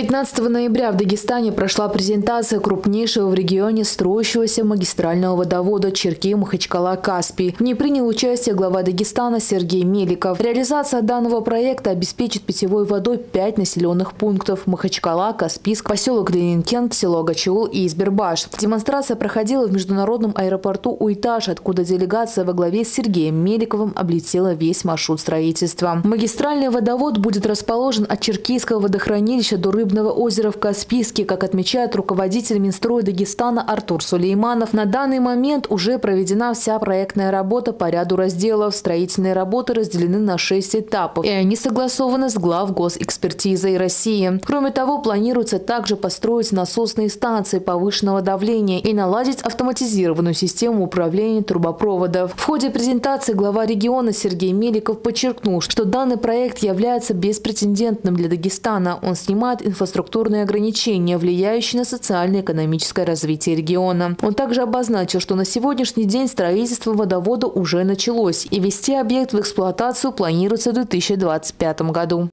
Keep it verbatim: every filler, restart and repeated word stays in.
пятнадцатого ноября в Дагестане прошла презентация крупнейшего в регионе строящегося магистрального водовода Черки-Махачкала-Каспий. В ней принял участие глава Дагестана Сергей Меликов. Реализация данного проекта обеспечит питьевой водой пять населенных пунктов – Махачкала, Каспийск, поселок Ленинкент, село Гачаул и Избербаш. Демонстрация проходила в международном аэропорту Уйтаж, откуда делегация во главе с Сергеем Меликовым облетела весь маршрут строительства. Магистральный водовод будет расположен от Черкийского водохранилища до Рыбного озера в Каспийске. Как отмечает руководитель Минстроя Дагестана Артур Сулейманов, на данный момент уже проведена вся проектная работа по ряду разделов. Строительные работы разделены на шесть этапов, и они согласованы с главгосэкспертизой России. Кроме того, планируется также построить насосные станции повышенного давления и наладить автоматизированную систему управления трубопроводов. В ходе презентации глава региона Сергей Меликов подчеркнул, что данный проект является беспрецедентным для Дагестана. Он снимает инфраструктурные ограничения, влияющие на социально-экономическое развитие региона. Он также обозначил, что на сегодняшний день строительство водовода уже началось, и ввести объект в эксплуатацию планируется в две тысячи двадцать пятом году.